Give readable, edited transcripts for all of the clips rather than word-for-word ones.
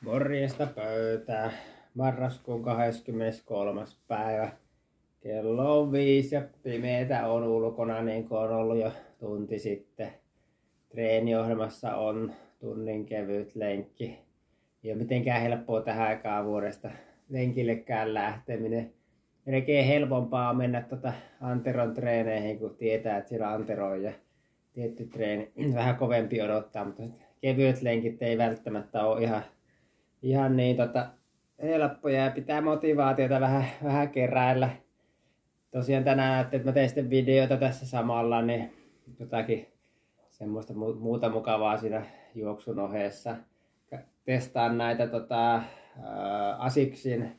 Morjesta pöytää. Marraskuun 23. päivä. Kello on 5 ja pimeätä on ulkona, niin kuin on ollut jo tunti sitten. Treeniohjelmassa on tunnin kevyt lenkki. Ei ole mitenkään helppoa tähän aikaan vuodesta lenkillekään lähteminen. Melkein helpompaa on mennä Anteron treeneihin, kun tietää, että siellä Antero on ja tietty treeni vähän kovempi odottaa, mutta kevyet lenkit ei välttämättä ole ihan niin helppoja ja pitää motivaatiota vähän keräillä. Tosiaan tänään näette, että mä tein sitten videoita tässä samalla, niin jotakin semmoista muuta mukavaa siinä juoksun ohessa. Testaan näitä Asicsin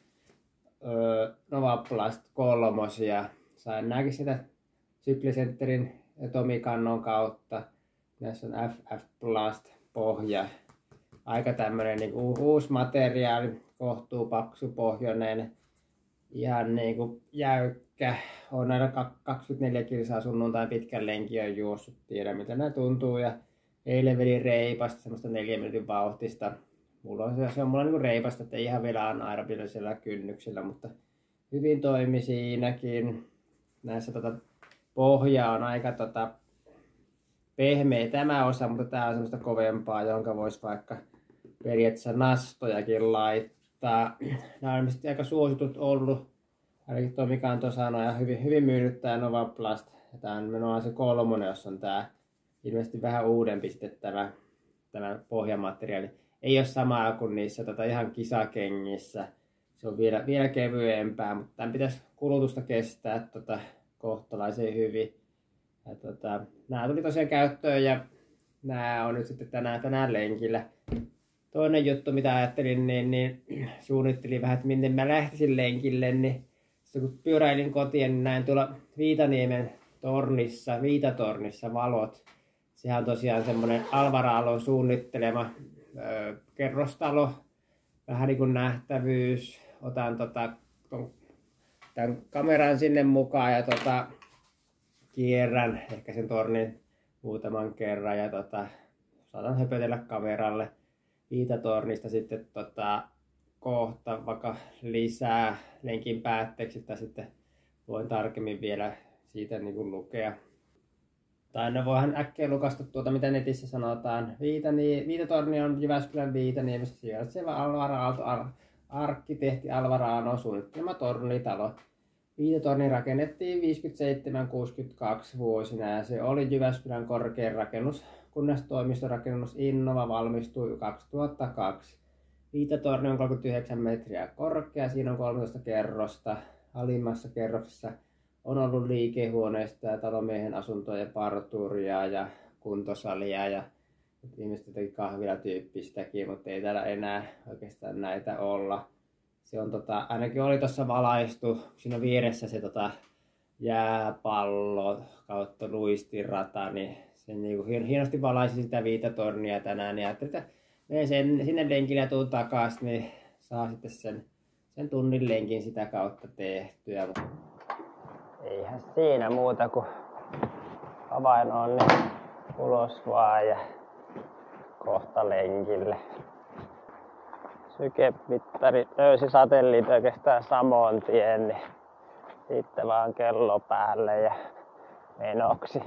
Novaplast 3. Sain nääkin sitä Cyklicentterin ja Tomi Kannon kautta. Näissä on FF Plast pohja. Aika tämmönen niinku uusi materiaali, kohtuu paksupohjoinen, ihan niinku jäykkä. On näillä 24 kilsaa sunnuntain pitkän lenkin on juossut, tiedän mitä nämä tuntuu. Ja eilen vedin reipasta, semmoista 4 minuutin vauhtista. Se on mulla niinku reipasta, että ei ihan vielä anaerobisella kynnyksellä, mutta hyvin toimi siinäkin. Näissä pohja on aika pehmeä tämä osa, mutta tää on semmoista kovempaa, jonka voisi vaikka periaatteessa nastojakin laittaa. Nämä on ilmeisesti aika suositut ollut. Ainakin Tomi Kanto sanoi ja hyvin myynyt tää Novaplast. Tää on nimenomaan se 3, jossa on tää ilmeisesti vähän uudempi sitten tämä pohjamateriaali. Ei ole samaa kuin niissä ihan kisakengissä. Se on vielä kevyempää, mutta tämän pitäisi kulutusta kestää kohtalaisen hyvin. Ja nämä tuli tosiaan käyttöön ja nämä on nyt sitten tänään lenkillä. Toinen juttu mitä ajattelin, niin suunnittelin vähän, että minne mä lähtisin lenkille, niin kun pyöräilin kotiin, niin näin tuolla Viitaniemen Viitatornissa valot. Sehän on tosiaan semmoinen Alvar Aallon suunnittelema kerrostalo, vähän niin kuin nähtävyys. Otan tämän kameran sinne mukaan ja kierrän ehkä sen tornin muutaman kerran ja saatan höpötellä kameralle Viitatornista sitten kohta vaikka lisää lenkin päätteeksi tai sitten voin tarkemmin vielä siitä niin kuin lukea. Tai no voihan äkkiä lukasta mitä netissä sanotaan. Viitatorni on Jyväskylän Viitaniemessä sijaitseva Alvar Aalto arkkitehti Alvar Aallon suunnittelema tornitalo. Viitatorni rakennettiin 57-62 vuosina ja se oli Jyväskylän korkein rakennus, kunnes toimistorakennus Innova valmistui 2002. Viitatorni on 39 metriä korkea, siinä on 13 kerrosta. Alimmassa kerroksessa on ollut liikehuoneista ja talomiehen asuntoa ja parturia ja kuntosalia ja ihmiset jotenkin kahvilatyyppistäkin, mutta ei täällä enää oikeastaan näitä olla. Se on ainakin oli tuossa valaistu, siinä vieressä se jääpallo kautta luistirata, niin se niinku hienosti valaisi sitä Viitatornia tänään ja ajattelin, että menen sinne lenkille ja tuun takaisin, niin saa sitten sen tunnin lenkin sitä kautta tehtyä. Eihän siinä muuta kuin avain on niin ulos vaan ja kohta lenkille. Sykemittari löysi satelliitti oikeastaan samoin tien, niin sitten vaan kello päälle ja menoksi.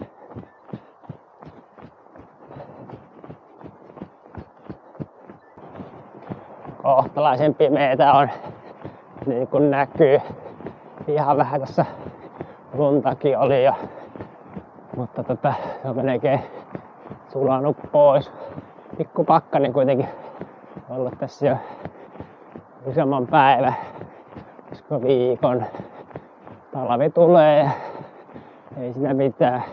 Kohtalaisen pimeetä on, niin kuin näkyy. Ihan vähän tässä luntakin oli jo, mutta se on melkein sulanut pois. Pikku pakkanen kuitenkin ollut tässä jo useamman päivän, koska viikon. Talvi tulee ja ei siinä mitään.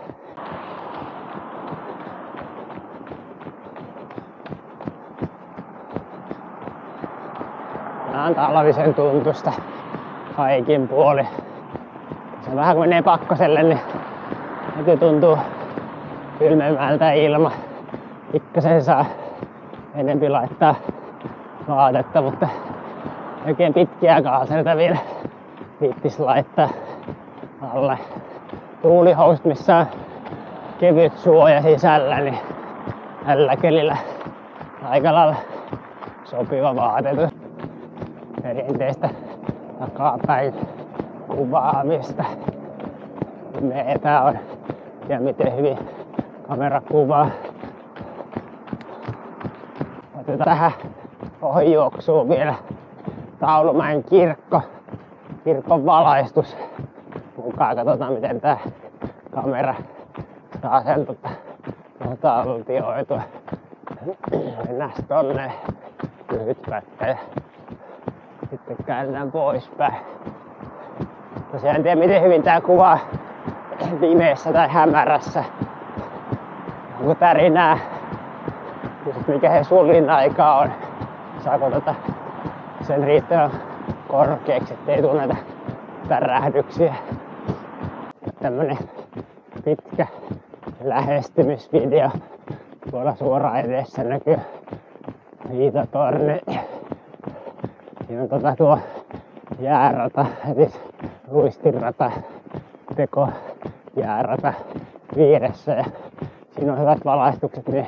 Tää on talvisen tuntusta kaikin puolin. Se vähän kun menee pakkaselle, niin heti tuntuu kylmemmältä ilma. Pikkasen saa enempi laittaa vaatetta, mutta oikein pitkiä kaaseita vielä viittis laittaa alle. Tuulihousut, missä on kevyt suoja sisällä, niin tällä kelillä aika lailla sopiva vaatetus. Perinteistä takapäin kuvaamista. Meitä on ja miten hyvin kamera kuvaa. Otetaan tähän ohijuoksuun vielä Taulumäen kirkko. Kirkon valaistus mukaan. Katsotaan miten tää kamera saa sen taltioitua. Mennään tonne lyhyt pätkä ja sitten käännetään poispäin. Tosiaan en tiedä miten hyvin tää kuvaa pimeässä tai hämärässä. Onko tärinää? Mikä he sullin aika on? Saako sen riittävän korkeaksi, ettei tule näitä tärähdyksiä. Tämmönen pitkä lähestymisvideo. Tuolla suoraan edessä näkyy Viitatorni. Siinä on tuo jäärata, eli luistinrata, tekojäärata vieressä. Ja siinä on hyvät valaistukset, niin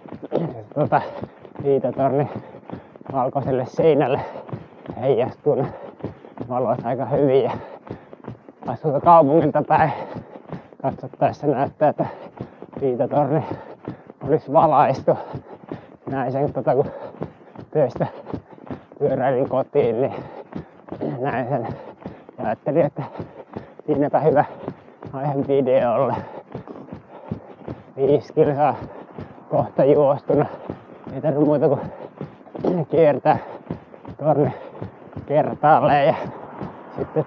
Viitatorni valkoiselle seinälle heijastuu ne valot aika hyvin. Ja tuolta kaupungilta päin katsottaessa näyttää, että Viitatorni olisi valaistu. Näin sen kun töistä pyöräilin kotiin, niin näin sen. Ja ajattelin, että siinäpä hyvä aihe videolle. 5 kilsaa kohta juostuna. Ei tarvitse muuta kuin kiertää torni kertaalleen ja sitten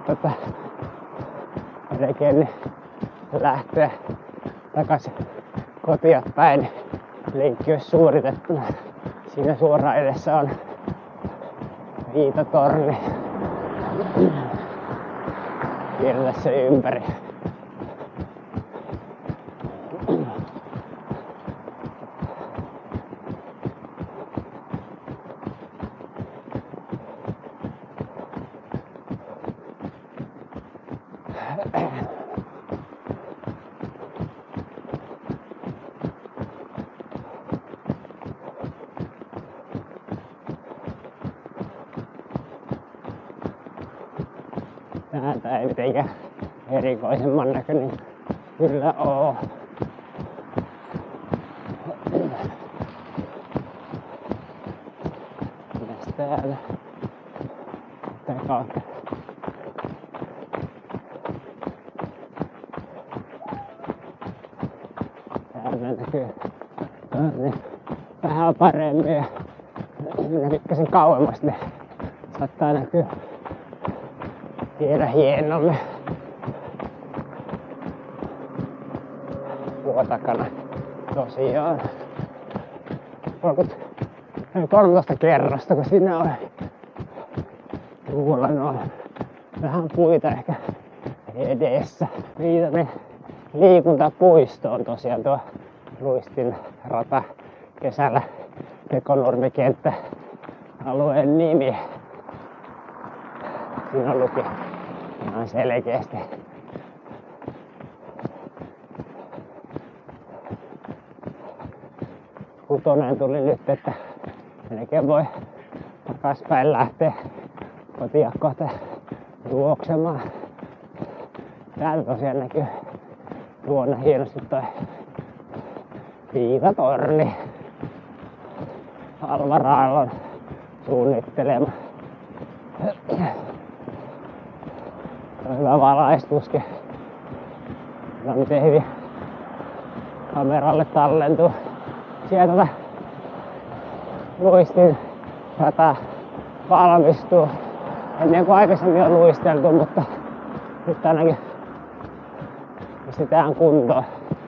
melkein niin lähteä takaisin kotia päin. Linkki olisi suoritettuna. Siinä suoraan edessä on Viitatorni. Kierrä se ympäri. Täältä ei mitenkään erikoisemman näköinen kyllä oo. Mitäs täällä? Tää kautta. Täällä näkyy torni vähän paremmin ja mennä pikkasen kauemmas, niin saattaa näkyä vielä hienommin. Tuo takana tosiaan 13 kerrosta, kun siinä on tuolla noin vähän puita ehkä edessä. Viitanen liikuntapuisto on tosiaan tuo luistin rata kesällä Tekonurmikenttä alueen nimi. Siinä luki ihan selkeästi. Kutonen tuli nyt, että melkein voi takaspäin lähteä kotia kohta juoksemaan. Täällä tosiaan näkyy luonna hienosti toi Viitatorni. Alvar Aallon suunnittelema. On hyvä valaistuskin. No miten hyvin kameralle tallentuu. Sieltä luistin rata valmistuu. Ennen kuin aikaisemmin on luisteltu, mutta nyt ainakin pistetään kuntoon.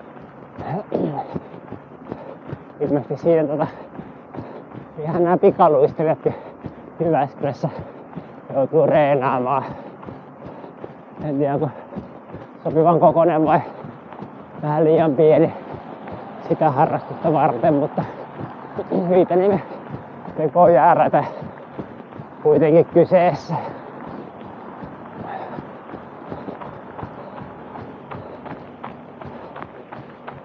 Ilmeisesti siinä ihan nämä pikaluistelijatkin Jyväskylässä joutuu reenaamaan. En tiedä, onko sopivan kokoinen vai vähän liian pieni sitä harrastusta varten, mutta Viitaniemen tekojäärata kuitenkin kyseessä.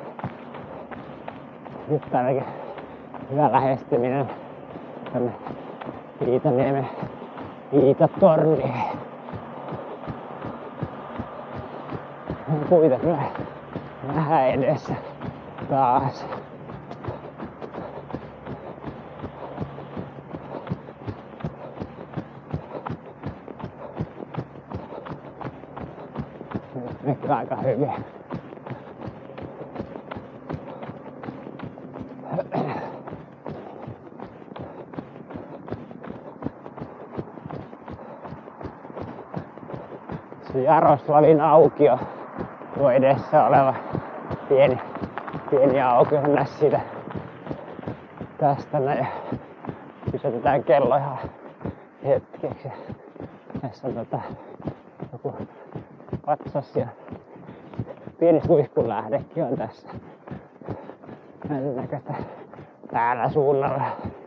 Nyt ainakin hyvä lähestyminen tänne Viitaniemen Viitatorni. Puita kyllä vähän edessä taas. Nyt näkyy aika hyvin. Jaroslavin aukio, tuo edessä oleva pieni aukio, mennä siitä tästä näin. Pysäytetään kello ihan hetkeksi. Tässä on joku patsas ja pieni suihkulähdekin on tässä. Näin näköistä täällä suunnalla.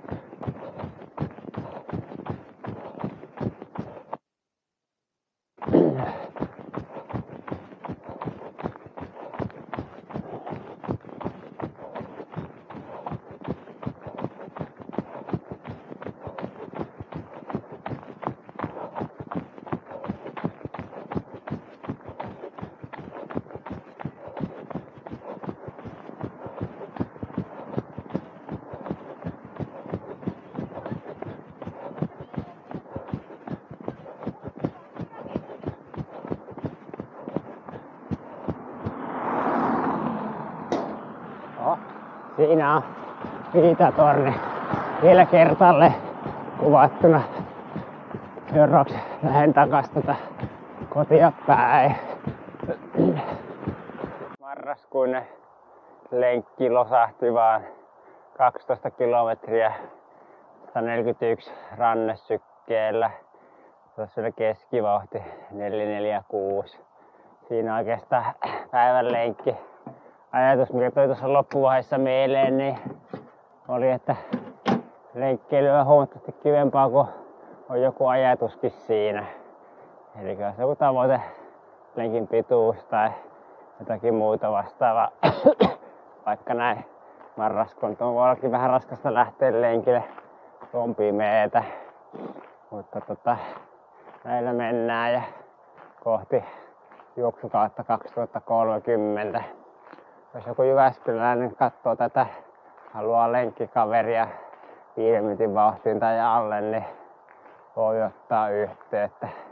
Siinä on Viitatorni vielä kertalle kuvattuna. Seuraavaksi lähden takas kotia päin. Marraskuinen lenkki losahti vaan 12 kilometriä 141 rannesykkeellä. Tuossa oli keskivauhti 446. Siinä oikeastaan päivän lenkki. Ajatus, mikä tuli tuossa loppuvaiheessa mieleen, niin oli, että lenkkeily on huomattavasti kivempaa, kun on joku ajatuskin siinä. Eli jos joku tavoite, lenkin pituus tai jotakin muuta vastaavaa, vaikka näin marraskuun, voi ollakin vähän raskasta lähteä lenkille, on pimeetä. Mutta näillä mennään ja kohti juoksukautta 2030. Jos joku jyväskyläinen katsoo tätä, haluaa lenkkikaveria 5 minuutin vauhtiin tai alle, niin voi ottaa yhteyttä.